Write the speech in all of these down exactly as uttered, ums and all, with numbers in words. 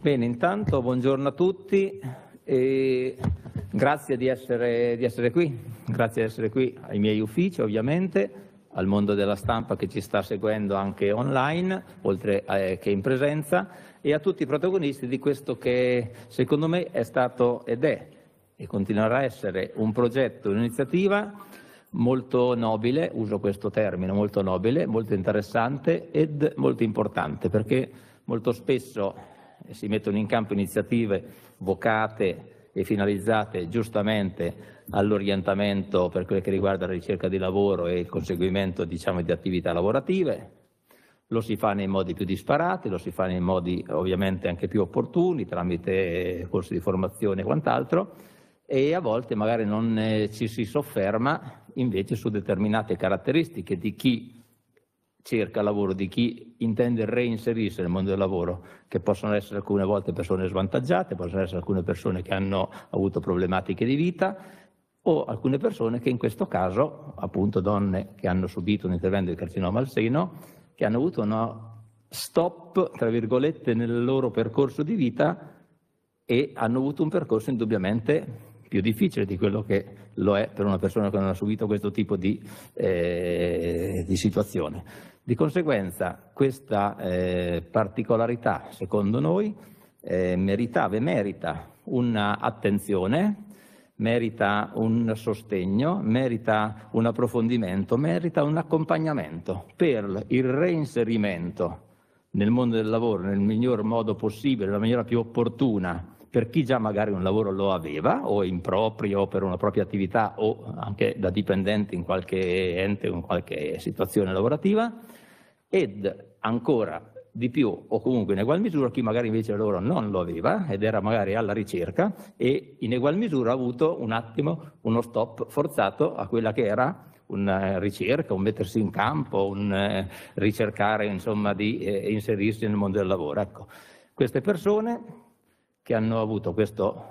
Bene, intanto buongiorno a tutti e grazie di essere, di essere qui, grazie di essere qui ai miei uffici ovviamente, al mondo della stampa che ci sta seguendo anche online, oltre a, che in presenza, e a tutti i protagonisti di questo che secondo me è stato ed è e continuerà a essere un progetto, un'iniziativa molto nobile, uso questo termine, molto nobile, molto interessante ed molto importante, perché molto spesso si mettono in campo iniziative vocate e finalizzate giustamente all'orientamento per quello che riguarda la ricerca di lavoro e il conseguimento, diciamo, di attività lavorative. Lo si fa nei modi più disparati, lo si fa nei modi ovviamente anche più opportuni, tramite corsi di formazione e quant'altro, e a volte magari non eh, ci si sofferma invece su determinate caratteristiche di chi cerca lavoro, di chi intende reinserirsi nel mondo del lavoro, che possono essere alcune volte persone svantaggiate, possono essere alcune persone che hanno avuto problematiche di vita o alcune persone che in questo caso, appunto donne che hanno subito un intervento di carcinoma al seno, che hanno avuto uno stop, tra virgolette, nel loro percorso di vita e hanno avuto un percorso indubbiamente più difficile di quello che lo è per una persona che non ha subito questo tipo di, eh, di situazione. Di conseguenza questa eh, particolarità, secondo noi, eh, meritava e merita un'attenzione, merita un sostegno, merita un approfondimento, merita un accompagnamento per il reinserimento nel mondo del lavoro nel miglior modo possibile, nella maniera più opportuna, per chi già magari un lavoro lo aveva, o in proprio, per una propria attività, o anche da dipendente in qualche ente o in qualche situazione lavorativa, ed ancora di più, o comunque in egual misura, chi magari invece il lavoro non lo aveva ed era magari alla ricerca e in egual misura ha avuto un attimo uno stop forzato a quella che era una ricerca, un mettersi in campo, un eh, ricercare insomma di eh, inserirsi nel mondo del lavoro. Ecco, queste persone che hanno avuto questo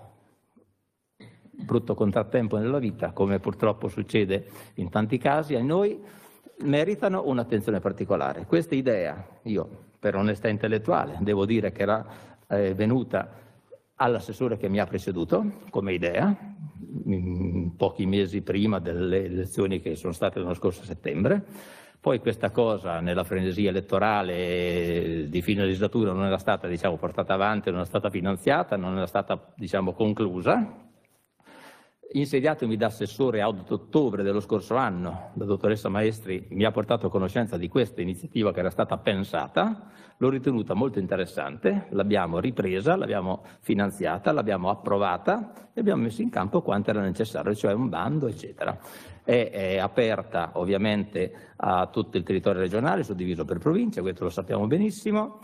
brutto contrattempo nella vita, come purtroppo succede in tanti casi a noi, meritano un'attenzione particolare. Questa idea, io per onestà intellettuale, devo dire che era eh, venuta all'assessore che mi ha preceduto come idea, in pochi mesi prima delle elezioni che sono state l'anno scorso a settembre. Poi questa cosa nella frenesia elettorale di fine legislatura non era stata, diciamo, portata avanti, non era stata finanziata, non era stata, diciamo, conclusa. Insediatomi da assessore ad ottobre dello scorso anno, la dottoressa Maestri mi ha portato a conoscenza di questa iniziativa che era stata pensata, l'ho ritenuta molto interessante, l'abbiamo ripresa, l'abbiamo finanziata, l'abbiamo approvata e abbiamo messo in campo quanto era necessario, cioè un bando, eccetera. È, è aperta ovviamente a tutto il territorio regionale, suddiviso per province, questo lo sappiamo benissimo.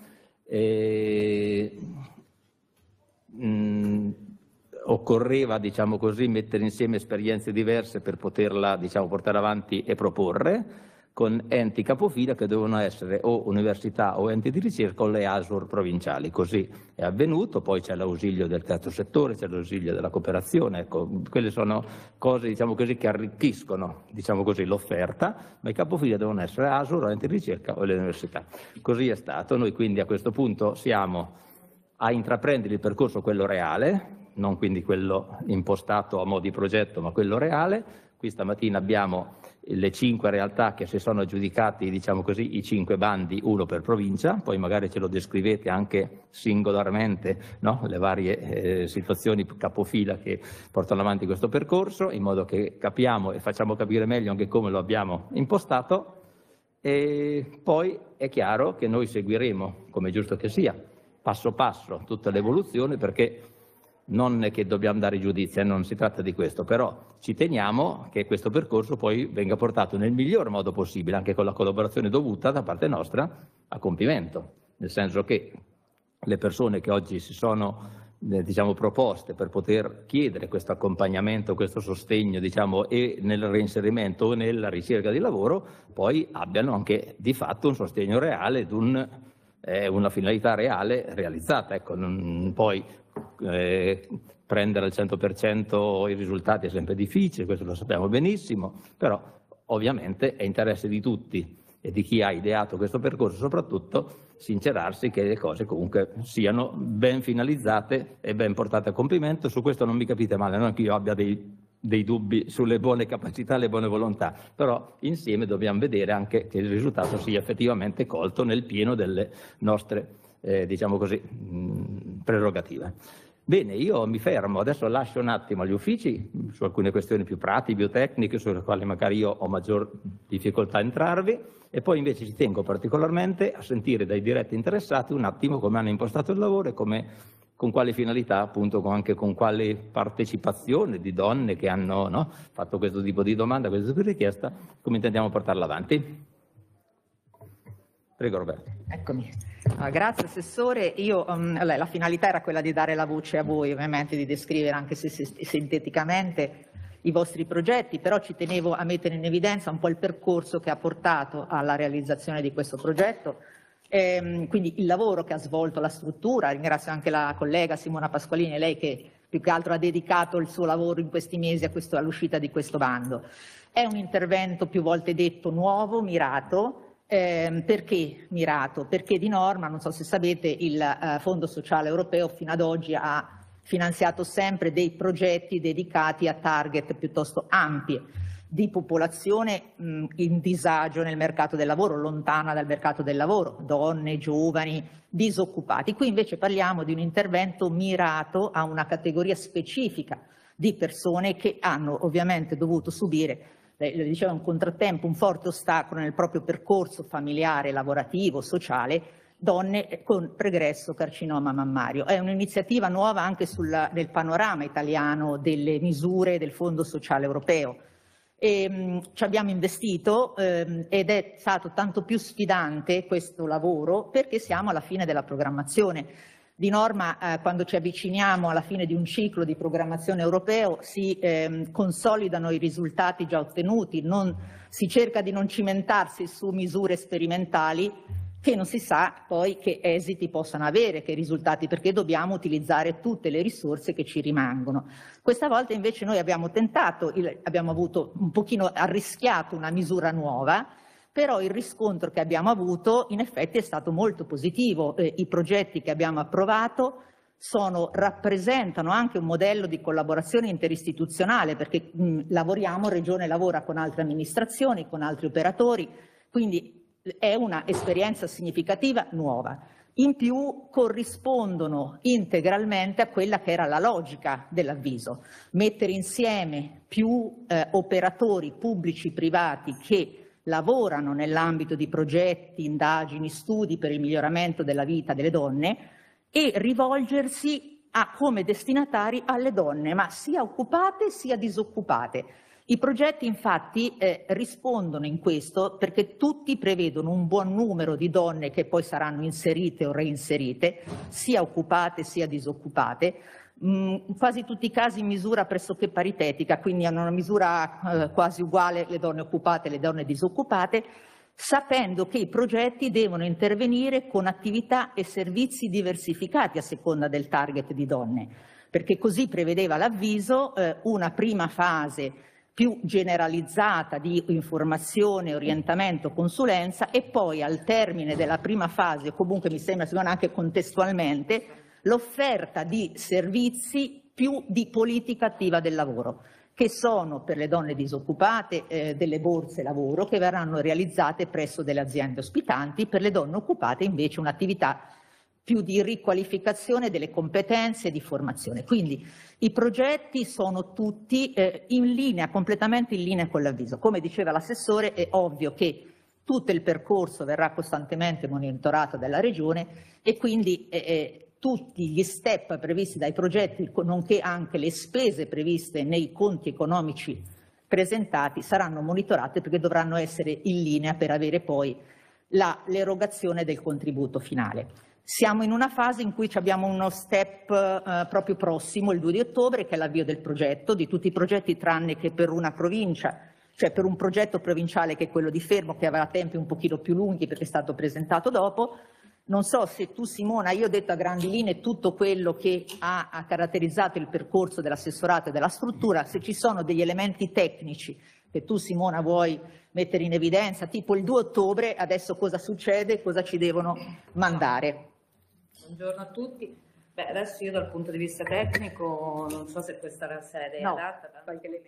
E, mh, occorreva, diciamo così, mettere insieme esperienze diverse per poterla, diciamo, portare avanti e proporre, con enti capofila che devono essere o università o enti di ricerca o le A S U R provinciali. Così è avvenuto, poi c'è l'ausilio del terzo settore, c'è l'ausilio della cooperazione, ecco, quelle sono cose, diciamo così, che arricchiscono, diciamo così, l'offerta, ma i capofila devono essere A S U R o enti di ricerca o le università. Così è stato, noi quindi a questo punto siamo a intraprendere il percorso quello reale, non quindi quello impostato a mo' di progetto, ma quello reale. Qui stamattina abbiamo le cinque realtà che si sono aggiudicati, diciamo così, i cinque bandi, uno per provincia, poi magari ce lo descrivete anche singolarmente, no? Le varie eh, situazioni capofila che portano avanti questo percorso, in modo che capiamo e facciamo capire meglio anche come lo abbiamo impostato, e poi è chiaro che noi seguiremo, come è giusto che sia, passo passo tutta l'evoluzione, perché non è che dobbiamo dare giudizi, eh, non si tratta di questo, però ci teniamo che questo percorso poi venga portato nel miglior modo possibile, anche con la collaborazione dovuta da parte nostra, a compimento, nel senso che le persone che oggi si sono eh, diciamo, proposte per poter chiedere questo accompagnamento, questo sostegno, diciamo, e nel reinserimento o nella ricerca di lavoro, poi abbiano anche di fatto un sostegno reale ed un, eh, una finalità reale realizzata. Ecco, non, poi Eh, prendere al cento per cento i risultati è sempre difficile, questo lo sappiamo benissimo, però ovviamente è interesse di tutti e di chi ha ideato questo percorso soprattutto, sincerarsi che le cose comunque siano ben finalizzate e ben portate a compimento. Su questo non mi capite male, non che io abbia dei, dei dubbi sulle buone capacità e le buone volontà, però insieme dobbiamo vedere anche che il risultato sia effettivamente colto nel pieno delle nostre, eh, diciamo così, mh, prerogative. Bene, io mi fermo, adesso lascio un attimo agli uffici su alcune questioni più pratiche, più tecniche, sulle quali magari io ho maggior difficoltà a entrarvi, e poi invece ci tengo particolarmente a sentire dai diretti interessati un attimo come hanno impostato il lavoro e come, con quali finalità, appunto, anche con quale partecipazione di donne che hanno, no, fatto questo tipo di domanda, questo tipo di richiesta, come intendiamo portarla avanti. Prego Roberto. Eccomi. Ah, grazie Assessore. Io, um, la finalità era quella di dare la voce a voi, ovviamente di descrivere anche se, se sinteticamente i vostri progetti, però ci tenevo a mettere in evidenza un po' il percorso che ha portato alla realizzazione di questo progetto, ehm, quindi il lavoro che ha svolto la struttura. Ringrazio anche la collega Simona Pasqualini, lei che più che altro ha dedicato il suo lavoro in questi mesi a questo, all'uscita di questo bando. È un intervento più volte detto nuovo, mirato. Eh, perché mirato? Perché di norma, non so se sapete, il eh, Fondo Sociale Europeo fino ad oggi ha finanziato sempre dei progetti dedicati a target piuttosto ampi di popolazione mh, in disagio nel mercato del lavoro, lontana dal mercato del lavoro, donne, giovani, disoccupati. Qui invece parliamo di un intervento mirato a una categoria specifica di persone che hanno ovviamente dovuto subire, le diceva, un contrattempo, un forte ostacolo nel proprio percorso familiare, lavorativo, sociale, donne con pregresso carcinoma mammario. È un'iniziativa nuova anche sul, nel panorama italiano delle misure del Fondo Sociale Europeo. E, mh, ci abbiamo investito ehm, ed è stato tanto più sfidante questo lavoro perché siamo alla fine della programmazione. Di norma, eh, quando ci avviciniamo alla fine di un ciclo di programmazione europeo, si ehm, consolidano i risultati già ottenuti, non, si cerca di non cimentarsi su misure sperimentali che non si sa poi che esiti possano avere, che risultati, perché dobbiamo utilizzare tutte le risorse che ci rimangono. Questa volta invece noi abbiamo tentato, il, abbiamo avuto un pochino arrischiato una misura nuova, però il riscontro che abbiamo avuto in effetti è stato molto positivo. Eh, I progetti che abbiamo approvato sono, rappresentano anche un modello di collaborazione interistituzionale, perché mh, lavoriamo, Regione lavora con altre amministrazioni, con altri operatori, quindi è una esperienza significativa nuova. In più corrispondono integralmente a quella che era la logica dell'avviso, mettere insieme più eh, operatori pubblici privati che lavorano nell'ambito di progetti, indagini, studi per il miglioramento della vita delle donne e rivolgersi a, come destinatari alle donne, ma sia occupate sia disoccupate. I progetti infatti eh, rispondono in questo perché tutti prevedono un buon numero di donne che poi saranno inserite o reinserite, sia occupate sia disoccupate, in quasi tutti i casi in misura pressoché paritetica, quindi hanno una misura eh, quasi uguale le donne occupate e le donne disoccupate, sapendo che i progetti devono intervenire con attività e servizi diversificati a seconda del target di donne, perché così prevedeva l'avviso eh, una prima fase più generalizzata di informazione, orientamento, consulenza e poi al termine della prima fase, o comunque mi sembra anche contestualmente, l'offerta di servizi più di politica attiva del lavoro, che sono per le donne disoccupate eh, delle borse lavoro che verranno realizzate presso delle aziende ospitanti, per le donne occupate invece un'attività più di riqualificazione delle competenze e di formazione. Quindi i progetti sono tutti eh, in linea, completamente in linea con l'avviso. Come diceva l'assessore, è ovvio che tutto il percorso verrà costantemente monitorato dalla Regione e quindi eh, tutti gli step previsti dai progetti, nonché anche le spese previste nei conti economici presentati, saranno monitorate perché dovranno essere in linea per avere poi l'erogazione del contributo finale. Siamo in una fase in cui abbiamo uno step eh, proprio prossimo, il due di ottobre, che è l'avvio del progetto, di tutti i progetti tranne che per una provincia, cioè per un progetto provinciale che è quello di Fermo, che avrà tempi un pochino più lunghi perché è stato presentato dopo. Non so se tu, Simona, io ho detto a grandi linee tutto quello che ha, ha caratterizzato il percorso dell'assessorato e della struttura, se ci sono degli elementi tecnici che tu, Simona, vuoi mettere in evidenza, tipo il due ottobre, adesso cosa succede, cosa ci devono mandare. Buongiorno a tutti. Beh, adesso io dal punto di vista tecnico non so se questa è la sede no, adatta, qualche elemento.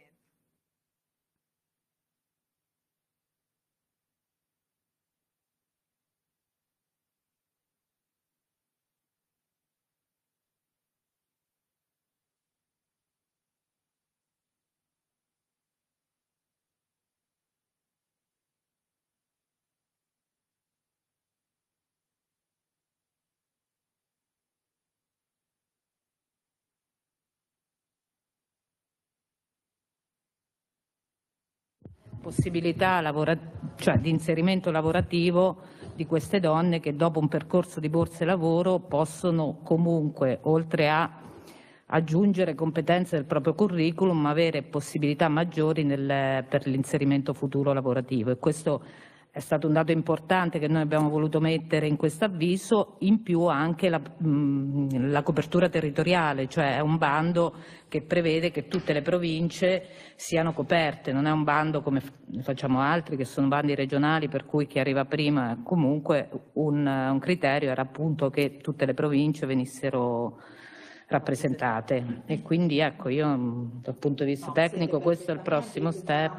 Possibilità lavora- cioè, di inserimento lavorativo di queste donne che dopo un percorso di borse lavoro possono comunque, oltre a aggiungere competenze del proprio curriculum, avere possibilità maggiori nel, per l'inserimento futuro lavorativo, e questo è stato un dato importante che noi abbiamo voluto mettere in questo avviso. In più anche la, mh, la copertura territoriale, cioè è un bando che prevede che tutte le province siano coperte, non è un bando come facciamo altri che sono bandi regionali per cui chi arriva prima. Comunque un, un criterio era appunto che tutte le province venissero rappresentate, e quindi ecco, io dal punto di vista tecnico questo è il prossimo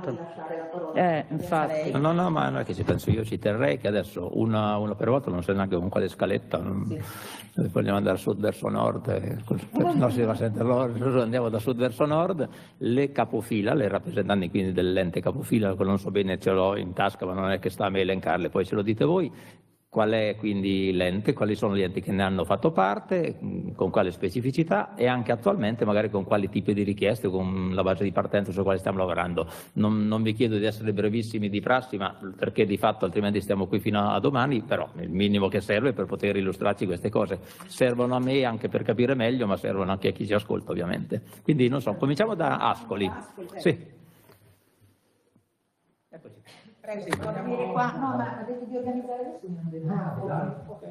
step. Eh, infatti. No, no, ma non è che ci penso io, ci terrei che adesso una, una per volta, non so neanche con quale scaletta, non, sì. Vogliamo andare sud verso nord, eh, no, si va sempre loro, andiamo da sud verso nord, le capofila, le rappresentanti quindi dell'ente capofila, che non so bene, ce l'ho in tasca, ma non è che sta a me elencarle, poi ce lo dite voi. Qual è quindi l'ente, quali sono gli enti che ne hanno fatto parte, con quale specificità e anche attualmente magari con quali tipi di richieste, con la base di partenza su quale stiamo lavorando. Non, non vi chiedo di essere brevissimi di prassi, ma perché di fatto altrimenti stiamo qui fino a domani, però il minimo che serve per poter illustrarci queste cose. Servono a me anche per capire meglio, ma servono anche a chi ci ascolta ovviamente. Quindi non so, cominciamo da Ascoli. Sì. Eccoci. Prego, si può venire qua. No, ma ha detto di organizzare adesso. Ah, okay.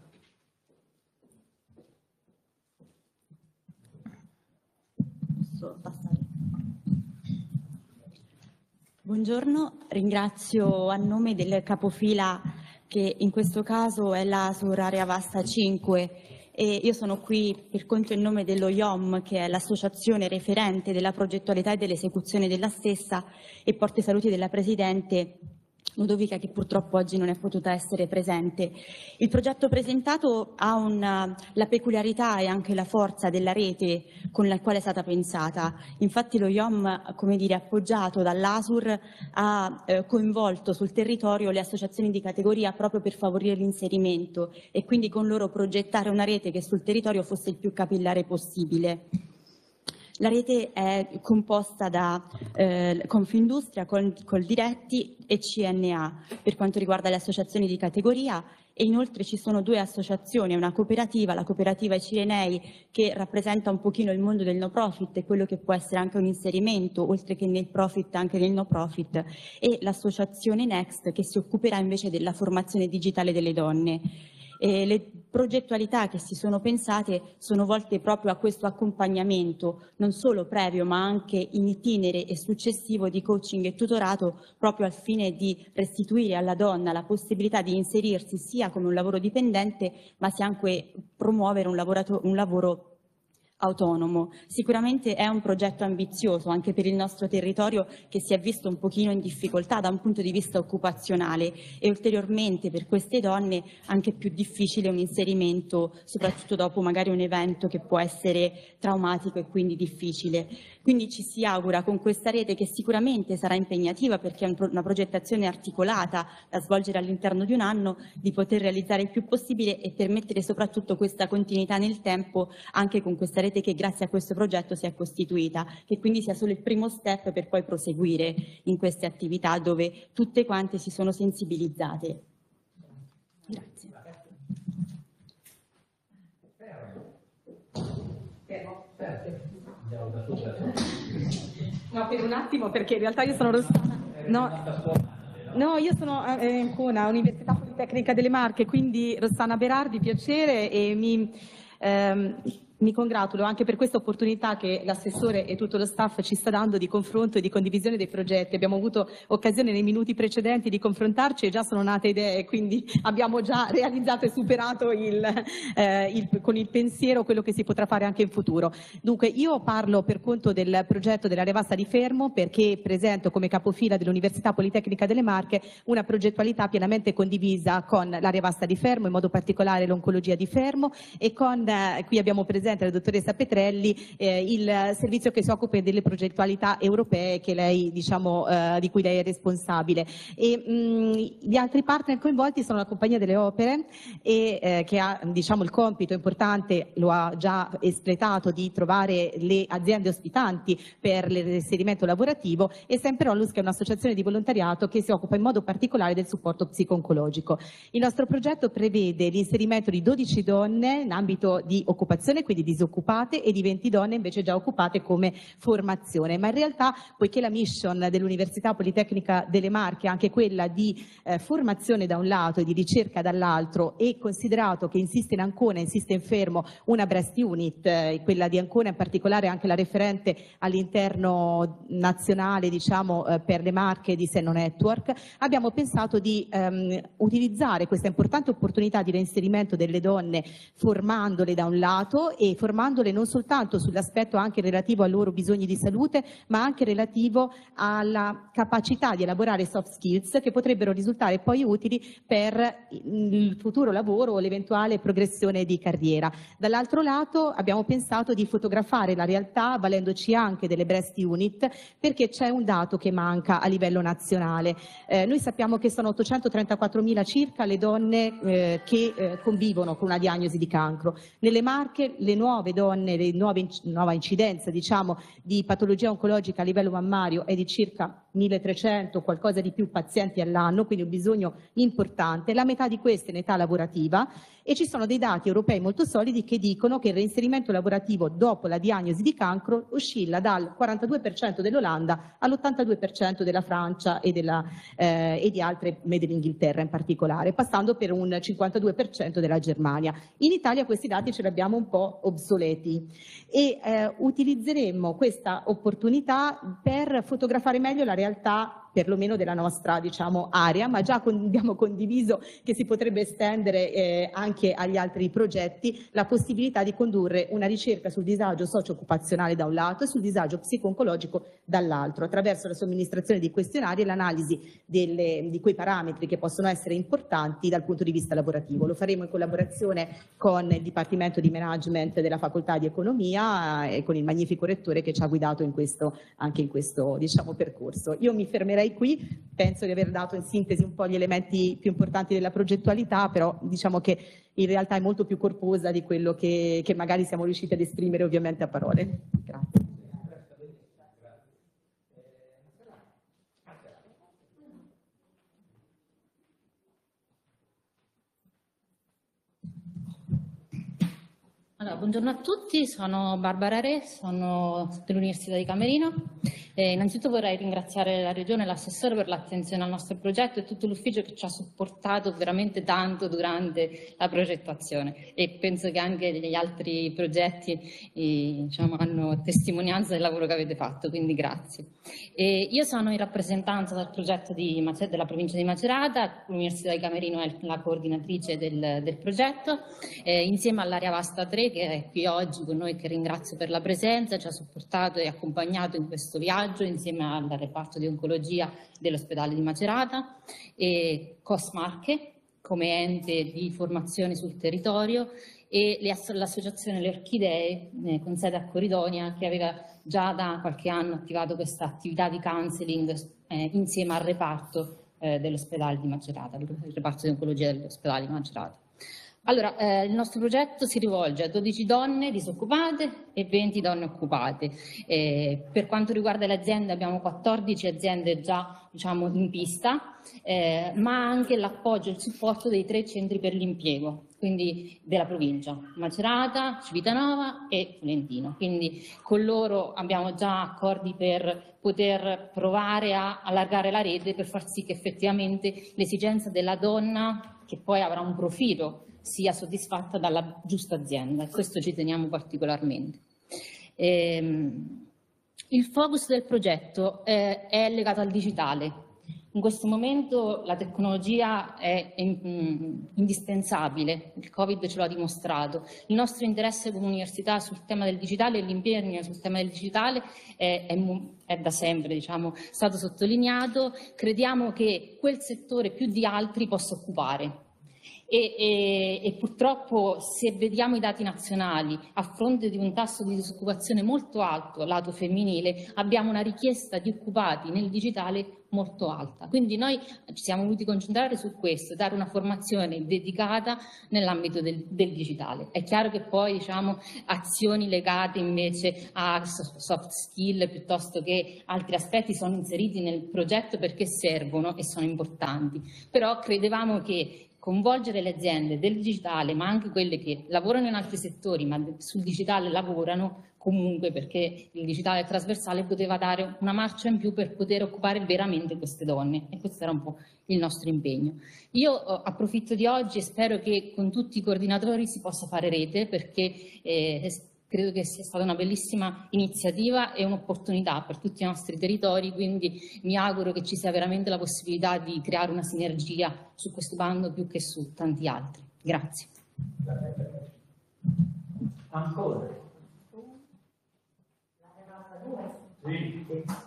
Buongiorno, ringrazio a nome del capofila, che in questo caso è la Sur Area Vasta cinque, e io sono qui per conto e nome dello I O M, che è l'associazione referente della progettualità e dell'esecuzione della stessa, e porto i saluti della Presidente Ludovica, che purtroppo oggi non è potuta essere presente. Il progetto presentato ha una, la peculiarità e anche la forza della rete con la quale è stata pensata. Infatti lo I O M, come dire, appoggiato dall'Asur, ha eh, coinvolto sul territorio le associazioni di categoria proprio per favorire l'inserimento e quindi con loro progettare una rete che sul territorio fosse il più capillare possibile. La rete è composta da eh, Confindustria, Col, Coldiretti e C N A per quanto riguarda le associazioni di categoria, e inoltre ci sono due associazioni, una cooperativa, la cooperativa I Cirenei, che rappresenta un pochino il mondo del no profit e quello che può essere anche un inserimento, oltre che nel profit anche nel no profit, e l'associazione Next, che si occuperà invece della formazione digitale delle donne. E le progettualità che si sono pensate sono volte proprio a questo accompagnamento, non solo previo ma anche in itinere e successivo, di coaching e tutorato, proprio al fine di restituire alla donna la possibilità di inserirsi sia come un lavoro dipendente, ma sia anche promuovere un, lavorato, un lavoro autonomo. Sicuramente è un progetto ambizioso anche per il nostro territorio, che si è visto un pochino in difficoltà da un punto di vista occupazionale, e ulteriormente per queste donne anche più difficile un inserimento, soprattutto dopo magari un evento che può essere traumatico e quindi difficile. Quindi ci si augura con questa rete, che sicuramente sarà impegnativa perché è una progettazione articolata da svolgere all'interno di un anno, di poter realizzare il più possibile e permettere soprattutto questa continuità nel tempo anche con questa rete che grazie a questo progetto si è costituita, che quindi sia solo il primo step per poi proseguire in queste attività dove tutte quante si sono sensibilizzate. Grazie. No, per un attimo, perché in realtà io sono Rossana. No, no, io sono a Ancona, Università Politecnica delle Marche, quindi Rossana Berardi, piacere, e mi... Ehm, mi congratulo anche per questa opportunità che l'assessore e tutto lo staff ci sta dando di confronto e di condivisione dei progetti. Abbiamo avuto occasione nei minuti precedenti di confrontarci e già sono nate idee, quindi abbiamo già realizzato e superato il, eh, il, con il pensiero quello che si potrà fare anche in futuro. Dunque io parlo per conto del progetto dell'area vasta di Fermo, perché presento come capofila dell'Università Politecnica delle Marche una progettualità pienamente condivisa con l'area vasta di Fermo, in modo particolare l'oncologia di Fermo, e con, eh, qui abbiamo presente la dottoressa Petrelli, eh, il servizio che si occupa delle progettualità europee che lei, diciamo, eh, di cui lei è responsabile. E, mh, gli altri partner coinvolti sono la Compagnia delle Opere, e, eh, che ha, diciamo, il compito importante, lo ha già espletato, di trovare le aziende ospitanti per l'inserimento lavorativo, e Sempre Onlus, che è un'associazione di volontariato che si occupa in modo particolare del supporto psico-oncologico. Il nostro progetto prevede l'inserimento di dodici donne in ambito di occupazione, quindi disoccupate, e di venti donne invece già occupate come formazione. Ma in realtà, poiché la mission dell'Università Politecnica delle Marche è anche quella di eh, formazione da un lato e di ricerca dall'altro, e considerato che insiste in Ancona, insiste in Fermo una breast unit, eh, quella di Ancona in particolare anche la referente all'interno nazionale, diciamo, eh, per le Marche di Senno Network, abbiamo pensato di ehm, utilizzare questa importante opportunità di reinserimento delle donne, formandole da un lato e formandole non soltanto sull'aspetto anche relativo ai loro bisogni di salute, ma anche relativo alla capacità di elaborare soft skills che potrebbero risultare poi utili per il futuro lavoro o l'eventuale progressione di carriera. Dall'altro lato abbiamo pensato di fotografare la realtà valendoci anche delle breast unit, perché c'è un dato che manca a livello nazionale. Eh, noi sappiamo che sono ottocentotrentaquattromila circa le donne eh, che eh, convivono con una diagnosi di cancro. Nelle Marche le nuove donne, le nuove nuova incidenza, diciamo, di patologia oncologica a livello mammario è di circa milletrecento, qualcosa di più pazienti all'anno, quindi un bisogno importante, la metà di queste in età lavorativa, e ci sono dei dati europei molto solidi che dicono che il reinserimento lavorativo dopo la diagnosi di cancro oscilla dal quarantadue per cento dell'Olanda all'ottantadue per cento della Francia e, della, eh, e di altre, dell'Inghilterra in particolare, passando per un cinquantadue per cento della Germania. In Italia questi dati ce li abbiamo un po' obsoleti, e eh, utilizzeremo questa opportunità per fotografare meglio la realtà perlomeno della nostra, diciamo, area, ma già con, abbiamo condiviso che si potrebbe estendere eh, anche agli altri progetti la possibilità di condurre una ricerca sul disagio socio-occupazionale da un lato e sul disagio psico-oncologico dall'altro, attraverso la somministrazione di questionari e l'analisi di quei parametri che possono essere importanti dal punto di vista lavorativo. Lo faremo in collaborazione con il Dipartimento di Management della Facoltà di Economia e con il magnifico rettore che ci ha guidato in questo, anche in questo, diciamo, percorso. Io mi fermerei qui, penso di aver dato in sintesi un po' gli elementi più importanti della progettualità, però diciamo che in realtà è molto più corposa di quello che, che magari siamo riusciti ad esprimere ovviamente a parole. Grazie. Allora, buongiorno a tutti, sono Barbara Re, sono dell'Università di Camerino. E innanzitutto vorrei ringraziare la Regione e l'assessore per l'attenzione al nostro progetto e tutto l'ufficio che ci ha supportato veramente tanto durante la progettazione, e penso che anche gli altri progetti eh, diciamo, hanno testimonianza del lavoro che avete fatto, quindi grazie. E io sono in rappresentanza del progetto di, della provincia di Macerata, l'Università di Camerino è la coordinatrice del, del progetto, eh, insieme all'Area Vasta tre, che è qui oggi con noi, che ringrazio per la presenza, ci ha supportato e accompagnato in questo viaggio insieme al reparto di oncologia dell'ospedale di Macerata, e Cosmarche come ente di formazione sul territorio, e l'associazione Le Orchidee eh, con sede a Corridonia, che aveva già da qualche anno attivato questa attività di counseling eh, insieme al reparto eh, dell'ospedale di Macerata, il reparto di oncologia dell'ospedale di Macerata. Allora, eh, il nostro progetto si rivolge a dodici donne disoccupate e venti donne occupate. Eh, per quanto riguarda le aziende abbiamo quattordici aziende già, diciamo, in pista, eh, ma anche l'appoggio e il supporto dei tre centri per l'impiego, quindi della provincia, Macerata, Civitanova e Tolentino. Quindi con loro abbiamo già accordi per poter provare a allargare la rete, per far sì che effettivamente l'esigenza della donna, che poi avrà un profilo sia soddisfatta dalla giusta azienda, e questo ci teniamo particolarmente. Ehm, il focus del progetto è, è legato al digitale. In questo momento la tecnologia è indispensabile, il Covid ce lo ha dimostrato. Il nostro interesse come università sul tema del digitale e l'impegno sul tema del digitale è, è, è da sempre, diciamo, stato sottolineato. Crediamo che quel settore più di altri possa occupare. E, e, e purtroppo, se vediamo i dati nazionali, a fronte di un tasso di disoccupazione molto alto lato femminile, abbiamo una richiesta di occupati nel digitale molto alta. Quindi noi ci siamo voluti concentrare su questo, dare una formazione dedicata nell'ambito del, del digitale. È chiaro che poi, diciamo, azioni legate invece a soft skill piuttosto che altri aspetti sono inseriti nel progetto perché servono e sono importanti, però credevamo che coinvolgere le aziende del digitale, ma anche quelle che lavorano in altri settori ma sul digitale lavorano comunque, perché il digitale trasversale poteva dare una marcia in più per poter occupare veramente queste donne, e questo era un po' il nostro impegno. Io oh, approfitto di oggi e spero che con tutti i coordinatori si possa fare rete, perché eh, credo che sia stata una bellissima iniziativa e un'opportunità per tutti i nostri territori, quindi mi auguro che ci sia veramente la possibilità di creare una sinergia su questo bando più che su tanti altri. Grazie. Ancora. Sì.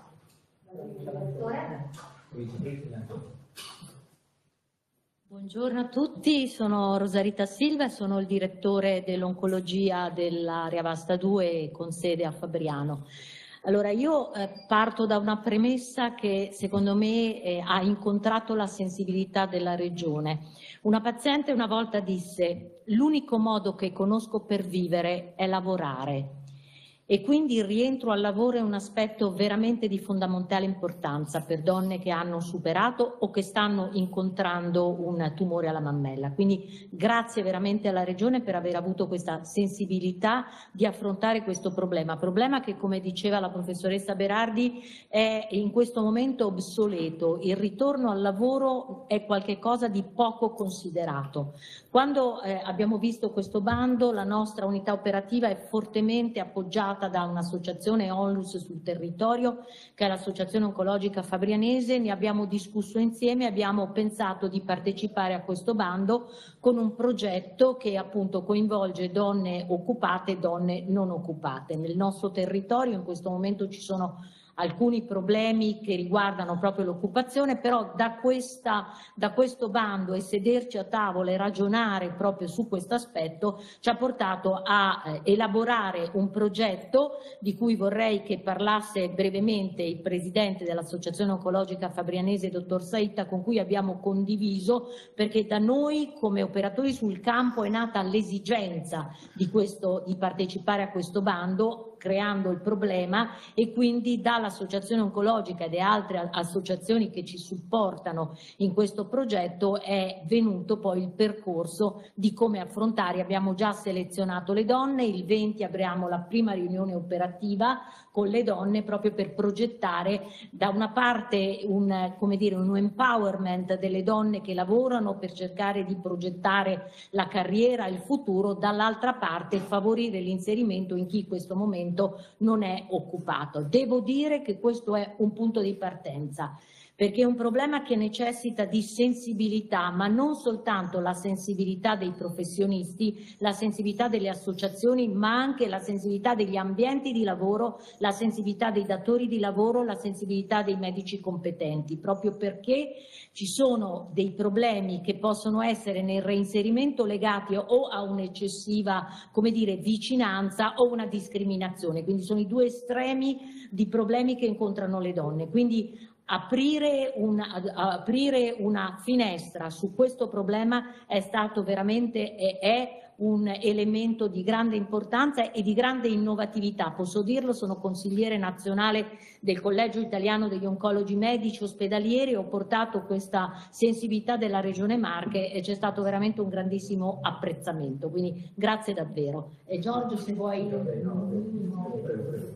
Buongiorno a tutti, sono Rosarita Silva e sono il direttore dell'oncologia dell'area Vasta due con sede a Fabriano. Allora, io eh, parto da una premessa che secondo me eh, ha incontrato la sensibilità della Regione. Una paziente una volta disse: l'unico modo che conosco per vivere è lavorare. E quindi il rientro al lavoro è un aspetto veramente di fondamentale importanza per donne che hanno superato o che stanno incontrando un tumore alla mammella. Quindi grazie veramente alla Regione per aver avuto questa sensibilità di affrontare questo problema, problema che, come diceva la professoressa Berardi, è in questo momento obsoleto. Il ritorno al lavoro è qualcosa di poco considerato. Quando eh, abbiamo visto questo bando, la nostra unità operativa è fortemente appoggiata da un'associazione Onlus sul territorio, che è l'Associazione Oncologica Fabrianese. Ne abbiamo discusso insieme e abbiamo pensato di partecipare a questo bando con un progetto che appunto coinvolge donne occupate e donne non occupate. Nel nostro territorio in questo momento ci sono alcuni problemi che riguardano proprio l'occupazione, però da, questa, da questo bando e sederci a tavola e ragionare proprio su questo aspetto ci ha portato a eh, elaborare un progetto di cui vorrei che parlasse brevemente il presidente dell'Associazione Oncologica Fabrianese, dottor Saitta, con cui abbiamo condiviso, perché da noi come operatori sul campo è nata l'esigenza di, questo, di partecipare a questo bando, creando il problema, e quindi dall'Associazione Oncologica e da altre associazioni che ci supportano in questo progetto è venuto poi il percorso di come affrontare. Abbiamo già selezionato le donne, il venti avremo la prima riunione operativa con le donne proprio per progettare da una parte un, come dire, un empowerment delle donne che lavorano per cercare di progettare la carriera, il futuro, dall'altra parte favorire l'inserimento in chi in questo momento non è occupato. Devo dire che questo è un punto di partenza, perché è un problema che necessita di sensibilità, ma non soltanto la sensibilità dei professionisti, la sensibilità delle associazioni, ma anche la sensibilità degli ambienti di lavoro, la sensibilità dei datori di lavoro, la sensibilità dei medici competenti, proprio perché ci sono dei problemi che possono essere nel reinserimento legati o a un'eccessiva, come dire, vicinanza o una discriminazione. Quindi sono i due estremi di problemi che incontrano le donne. Quindi Aprire una, aprire una finestra su questo problema è stato veramente e è un elemento di grande importanza e di grande innovatività. Posso dirlo, sono consigliere nazionale del Collegio Italiano degli Oncologi Medici Ospedalieri, ho portato questa sensibilità della Regione Marche e c'è stato veramente un grandissimo apprezzamento, quindi grazie davvero. E Giorgio, se vuoi...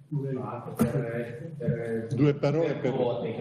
Due parole per...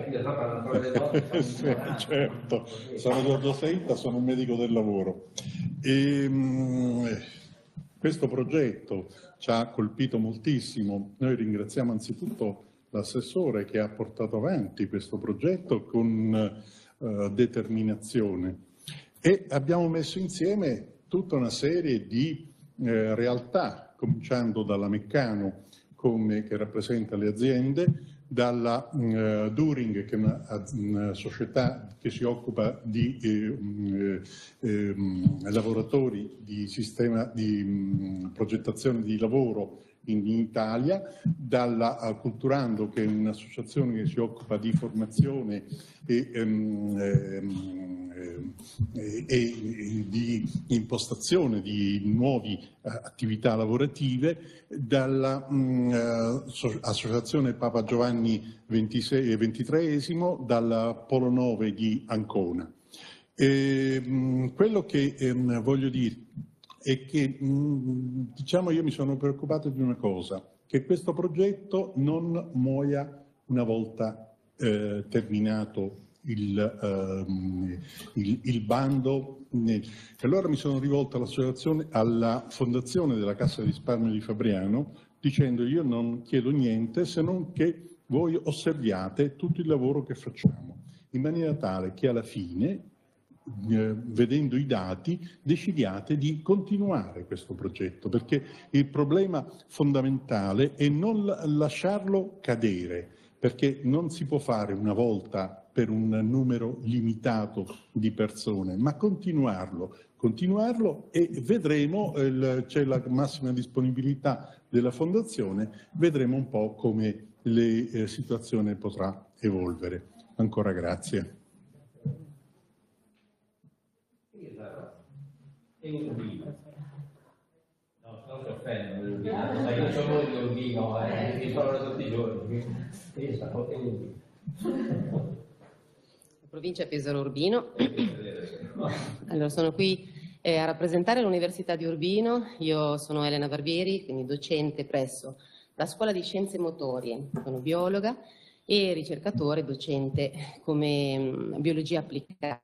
Sì, certo, sono Giorgio Seitta, sono un medico del lavoro. E, mh, questo progetto ci ha colpito moltissimo. Noi ringraziamo anzitutto l'assessore che ha portato avanti questo progetto con uh, determinazione e abbiamo messo insieme tutta una serie di eh, realtà, cominciando dalla Meccano, come, che rappresenta le aziende, dalla uh, During, che è una, una società che si occupa di eh, eh, lavoratori di sistema di mh, progettazione di lavoro in, in Italia, dalla uh, Culturando, che è un'associazione che si occupa di formazione e, um, ehm, e, e di impostazione di nuove uh, attività lavorative, dalla um, uh, Associazione Papa Giovanni ventitreesimo, dalla Polo nove di Ancona. E, um, quello che um, voglio dire è che um, diciamo, io mi sono preoccupato di una cosa, che questo progetto non muoia una volta eh, terminato Il, um, il, il bando. E allora mi sono rivolto all'associazione, alla fondazione della Cassa di Risparmio di Fabriano, dicendo: io non chiedo niente se non che voi osserviate tutto il lavoro che facciamo, in maniera tale che alla fine, eh, vedendo i dati, decidiate di continuare questo progetto, perché il problema fondamentale è non lasciarlo cadere, perché non si può fare una volta per un numero limitato di persone, ma continuarlo, continuarlo e vedremo, eh, c'è la massima disponibilità della Fondazione, vedremo un po' come la eh, situazione potrà evolvere. Ancora grazie. Non si offendono, io sono di Urbino, eh, mi sono tutti i giorni. Provincia Pesaro Urbino. Allora, sono qui eh, a rappresentare l'Università di Urbino. Io sono Elena Barbieri, quindi docente presso la Scuola di Scienze Motorie, sono biologa e ricercatore docente come mh, biologia applicata.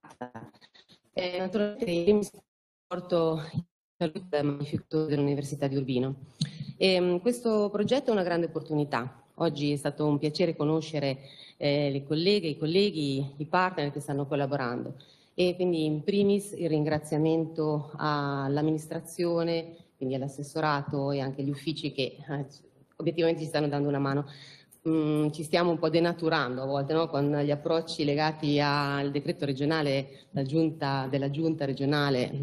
Eh, naturalmente io mi porto in salute dal magnifico dell'Università di Urbino. E, mh, questo progetto è una grande opportunità. Oggi è stato un piacere conoscere eh, le colleghe, i colleghi, i partner che stanno collaborando e quindi in primis il ringraziamento all'amministrazione, quindi all'assessorato e anche agli uffici che eh, obiettivamente ci stanno dando una mano. Mm, ci stiamo un po' denaturando a volte, no? Con gli approcci legati al decreto regionale la giunta, della giunta regionale,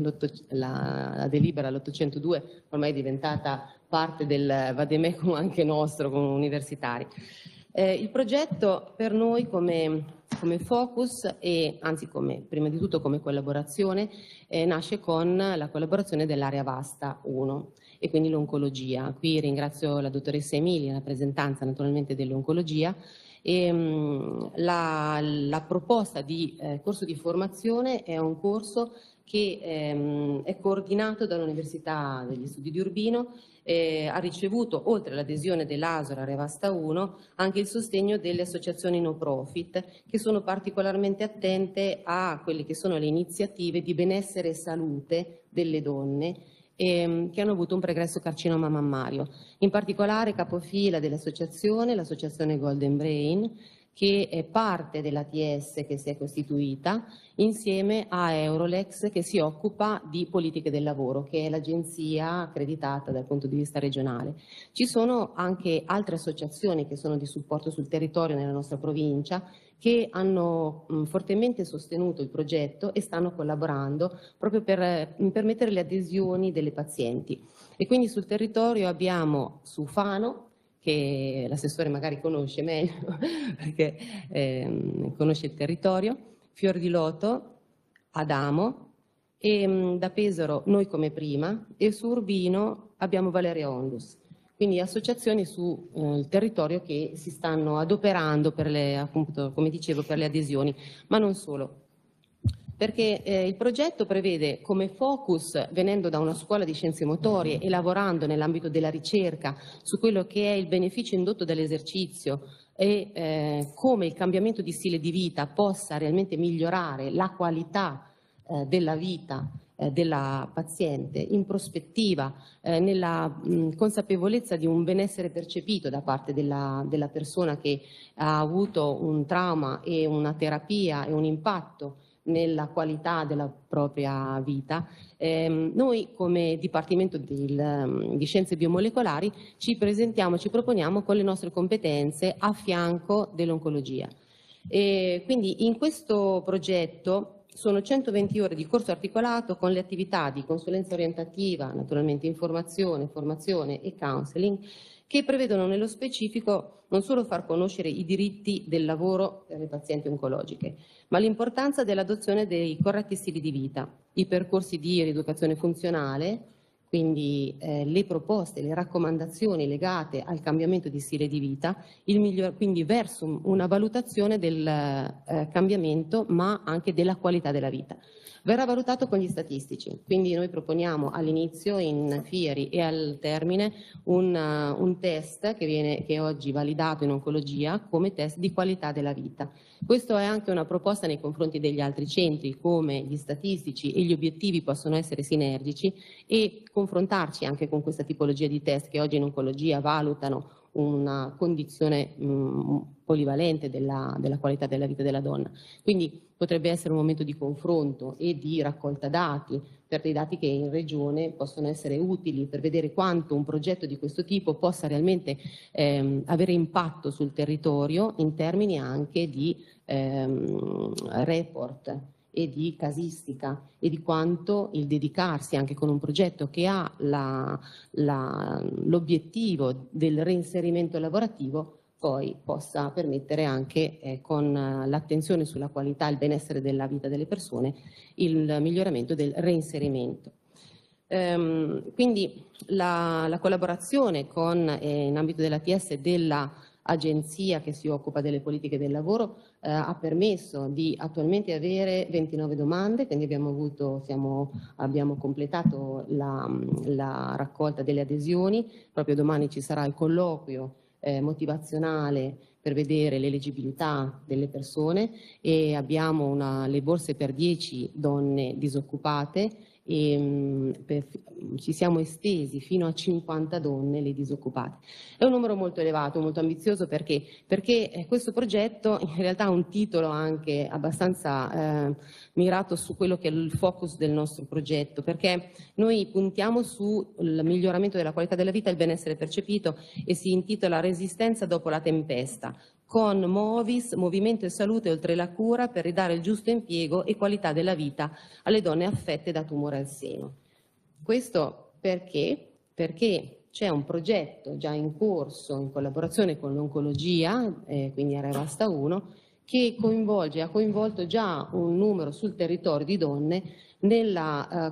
la, la delibera l'ottocentodue ormai è diventata parte del vademecum anche nostro come universitari. Eh, il progetto per noi come, come focus e anzi come, prima di tutto come collaborazione eh, nasce con la collaborazione dell'area vasta uno e quindi l'oncologia. Qui ringrazio la dottoressa Emilia, la rappresentanza naturalmente dell'oncologia. E, mh, la, la proposta di eh, corso di formazione è un corso che ehm, è coordinato dall'Università degli Studi di Urbino, eh, ha ricevuto, oltre all'adesione dell'Asora Revasta uno, anche il sostegno delle associazioni no profit, che sono particolarmente attente a quelle che sono le iniziative di benessere e salute delle donne, ehm, che hanno avuto un pregresso carcinoma mammario. In particolare capofila dell'associazione, l'associazione Golden Brain, che è parte dell'A T S che si è costituita insieme a Eurolex, che si occupa di politiche del lavoro, che è l'agenzia accreditata dal punto di vista regionale. Ci sono anche altre associazioni che sono di supporto sul territorio nella nostra provincia, che hanno mh, fortemente sostenuto il progetto e stanno collaborando proprio per eh, permettere le adesioni delle pazienti. E quindi sul territorio abbiamo su Fano, che l'assessore magari conosce meglio perché eh, conosce il territorio, Fior di Loto, Adamo e mh, da Pesaro noi come prima e su Urbino abbiamo Valeria Ondus. Quindi associazioni sul eh, territorio che si stanno adoperando per le, appunto, come dicevo, per le adesioni, ma non solo. perché eh, il progetto prevede come focus, venendo da una scuola di scienze motorie e lavorando nell'ambito della ricerca su quello che è il beneficio indotto dall'esercizio e eh, come il cambiamento di stile di vita possa realmente migliorare la qualità eh, della vita eh, della paziente in prospettiva, eh, nella mh, consapevolezza di un benessere percepito da parte della, della persona che ha avuto un trauma e una terapia e un impatto nella qualità della propria vita. Eh, noi come Dipartimento del, di Scienze Biomolecolari ci presentiamo, ci proponiamo con le nostre competenze a fianco dell'oncologia. E quindi in questo progetto sono centoventi ore di corso articolato con le attività di consulenza orientativa, naturalmente informazione, formazione e counseling, che prevedono nello specifico non solo far conoscere i diritti del lavoro per le pazienti oncologiche, ma l'importanza dell'adozione dei corretti stili di vita, i percorsi di rieducazione funzionale, quindi eh, le proposte, le raccomandazioni legate al cambiamento di stile di vita, il miglior, quindi verso una valutazione del eh, cambiamento ma anche della qualità della vita. Verrà valutato con gli statistici, quindi noi proponiamo all'inizio, in fieri e al termine un, uh, un test che, viene, che è oggi validato in oncologia come test di qualità della vita. Questo è anche una proposta nei confronti degli altri centri, come gli statistici e gli obiettivi possono essere sinergici e confrontarci anche con questa tipologia di test che oggi in oncologia valutano una condizione mh, polivalente della, della qualità della vita della donna. Quindi potrebbe essere un momento di confronto e di raccolta dati, per dei dati che in regione possono essere utili per vedere quanto un progetto di questo tipo possa realmente ehm, avere impatto sul territorio in termini anche di ehm, report e di casistica e di quanto il dedicarsi anche con un progetto che ha la, la, l'obiettivo del reinserimento lavorativo poi possa permettere anche eh, con l'attenzione sulla qualità e il benessere della vita delle persone il miglioramento del reinserimento. Ehm, quindi la, la collaborazione con, eh, in ambito dell'A T S della agenzia che si occupa delle politiche del lavoro eh, ha permesso di attualmente avere ventinove domande, quindi abbiamo, avuto, siamo, abbiamo completato la, la raccolta delle adesioni, proprio domani ci sarà il colloquio eh, motivazionale per vedere l'eleggibilità delle persone e abbiamo una, le borse per dieci donne disoccupate e mh, per, ci siamo estesi fino a cinquanta donne le disoccupate. È un numero molto elevato, molto ambizioso perché, perché questo progetto in realtà ha un titolo anche abbastanza eh, mirato su quello che è il focus del nostro progetto, perché noi puntiamo sul miglioramento della qualità della vita e il benessere percepito e si intitola Resistenza dopo la tempesta, con Movis, Movimento e Salute oltre la cura per ridare il giusto impiego e qualità della vita alle donne affette da tumore al seno. Questo perché? Perché c'è un progetto già in corso in collaborazione con l'oncologia, eh, quindi Arevasta uno, che coinvolge, ha coinvolto già un numero sul territorio di donne nel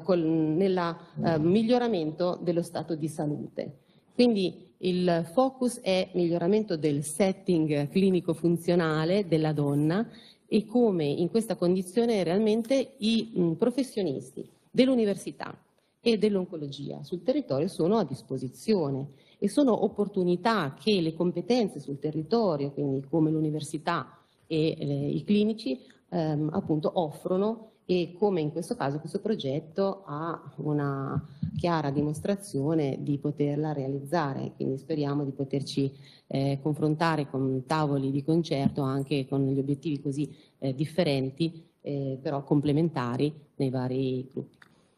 uh, miglioramento dello stato di salute. Quindi il focus è miglioramento del setting clinico-funzionale della donna e come in questa condizione realmente i mh, professionisti dell'università e dell'oncologia sul territorio sono a disposizione e sono opportunità che le competenze sul territorio, quindi come l'università e eh, i clinici, ehm, appunto offrono e come in questo caso questo progetto ha una chiara dimostrazione di poterla realizzare, quindi speriamo di poterci eh, confrontare con tavoli di concerto anche con gli obiettivi così eh, differenti eh, però complementari nei vari gruppi.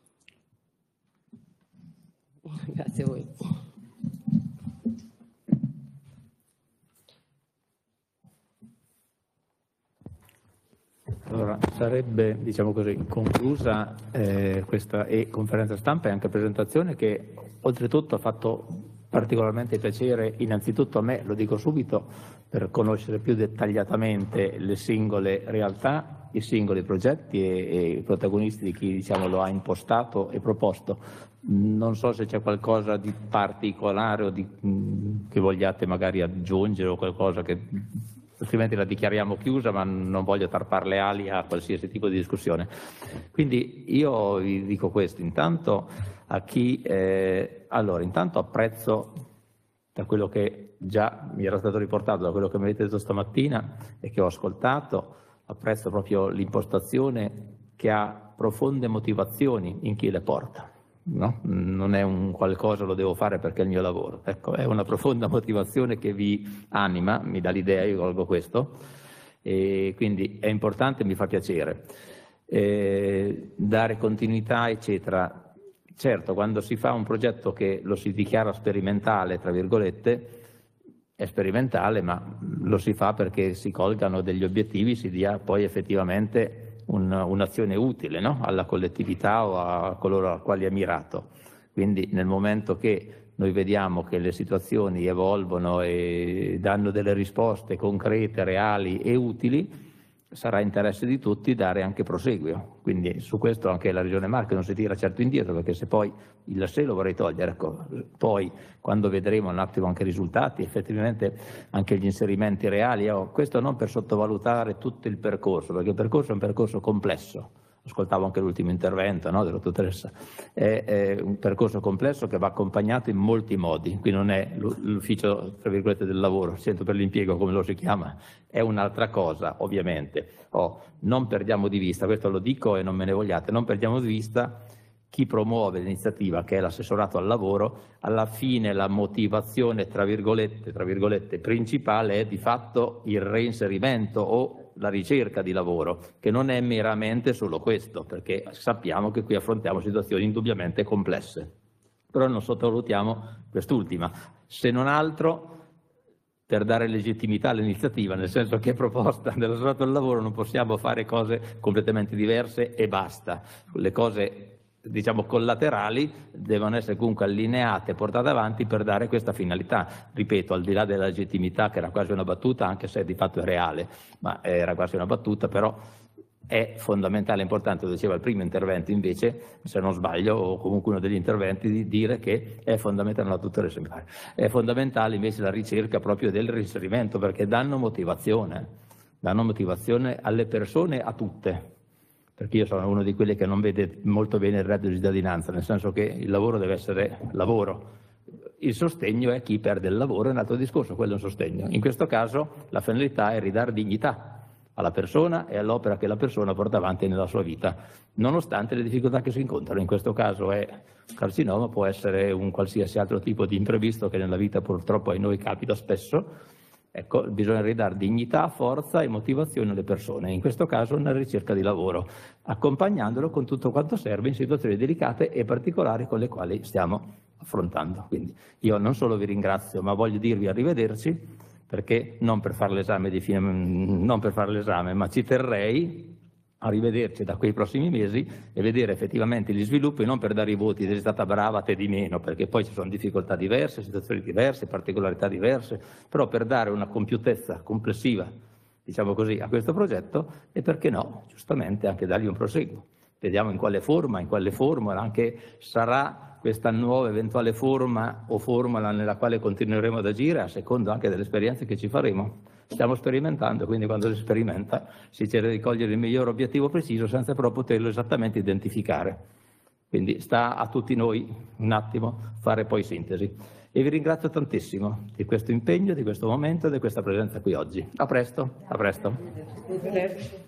Grazie a voi. Allora, sarebbe, diciamo così, conclusa eh, questa e conferenza stampa e anche presentazione che oltretutto ha fatto particolarmente piacere innanzitutto a me, lo dico subito, per conoscere più dettagliatamente le singole realtà, i singoli progetti e, e i protagonisti di chi diciamo, lo ha impostato e proposto. Non so se c'è qualcosa di particolare o di, mh, che vogliate magari aggiungere o qualcosa che altrimenti la dichiariamo chiusa, ma non voglio tarpar le ali a qualsiasi tipo di discussione. Quindi io vi dico questo, intanto a chi, eh, allora intanto apprezzo da quello che già mi era stato riportato, da quello che mi avete detto stamattina e che ho ascoltato, apprezzo proprio l'impostazione che ha profonde motivazioni in chi le porta. No? Non è un qualcosa lo devo fare perché è il mio lavoro, ecco, è una profonda motivazione che vi anima, mi dà l'idea, io colgo questo, e quindi è importante, mi fa piacere. Eh, dare continuità, eccetera. Certo, quando si fa un progetto che lo si dichiara sperimentale, tra virgolette, è sperimentale, ma lo si fa perché si colgano degli obiettivi, si dia poi effettivamente un'azione utile, no? Alla collettività o a coloro a quali è mirato. Quindi nel momento che noi vediamo che le situazioni evolvono e danno delle risposte concrete, reali e utili, sarà interesse di tutti dare anche proseguio. Quindi su questo anche la Regione Marche non si tira certo indietro, perché se poi il se lo vorrei togliere, ecco, poi quando vedremo un attimo anche i risultati, effettivamente anche gli inserimenti reali, oh, questo non per sottovalutare tutto il percorso, perché il percorso è un percorso complesso. Ascoltavo anche l'ultimo intervento, no, della dottoressa, è, è un percorso complesso che va accompagnato in molti modi, qui non è l'ufficio tra virgolette del lavoro, centro per l'impiego come lo si chiama, è un'altra cosa ovviamente. Oh, non perdiamo di vista, questo lo dico e non me ne vogliate, non perdiamo di vista chi promuove l'iniziativa, che è l'assessorato al lavoro. Alla fine la motivazione tra virgolette, tra virgolette principale è di fatto il reinserimento o la ricerca di lavoro, che non è meramente solo questo, perché sappiamo che qui affrontiamo situazioni indubbiamente complesse, però non sottovalutiamo quest'ultima, se non altro per dare legittimità all'iniziativa, nel senso che è proposta dell'assessorato al lavoro, non possiamo fare cose completamente diverse e basta. Le cose diciamo collaterali devono essere comunque allineate e portate avanti per dare questa finalità. Ripeto, al di là della legittimità, che era quasi una battuta, anche se di fatto è reale, ma era quasi una battuta, però è fondamentale, importante, lo diceva il primo intervento invece, se non sbaglio, o comunque uno degli interventi, di dire che è fondamentale, no, tutto esemplare, è fondamentale invece la ricerca proprio del reinserimento, perché danno motivazione, danno motivazione alle persone, a tutte. Perché io sono uno di quelli che non vede molto bene il reddito di cittadinanza, nel senso che il lavoro deve essere lavoro. Il sostegno è chi perde il lavoro, è un altro discorso, quello è un sostegno. In questo caso la finalità è ridare dignità alla persona e all'opera che la persona porta avanti nella sua vita, nonostante le difficoltà che si incontrano. In questo caso è carcinoma, può essere un qualsiasi altro tipo di imprevisto che nella vita purtroppo a noi capita spesso. Ecco, bisogna ridare dignità, forza e motivazione alle persone, in questo caso nella ricerca di lavoro, accompagnandolo con tutto quanto serve in situazioni delicate e particolari con le quali stiamo affrontando. Quindi io non solo vi ringrazio, ma voglio dirvi arrivederci, perché non per fare l'esame di fine, non per fare l'esame, ma ci terrei a rivederci da quei prossimi mesi e vedere effettivamente gli sviluppi, non per dare i voti, sei stata brava, te di meno, perché poi ci sono difficoltà diverse, situazioni diverse, particolarità diverse, però per dare una compiutezza complessiva, diciamo così, a questo progetto e perché no, giustamente anche dargli un proseguo. Vediamo in quale forma, in quale formula, anche sarà questa nuova eventuale forma o formula nella quale continueremo ad agire a secondo anche delle esperienze che ci faremo. Stiamo sperimentando, quindi quando si sperimenta si cerca di cogliere il miglior obiettivo preciso senza però poterlo esattamente identificare. Quindi sta a tutti noi un attimo fare poi sintesi. E vi ringrazio tantissimo di questo impegno, di questo momento e di questa presenza qui oggi. A presto, a presto.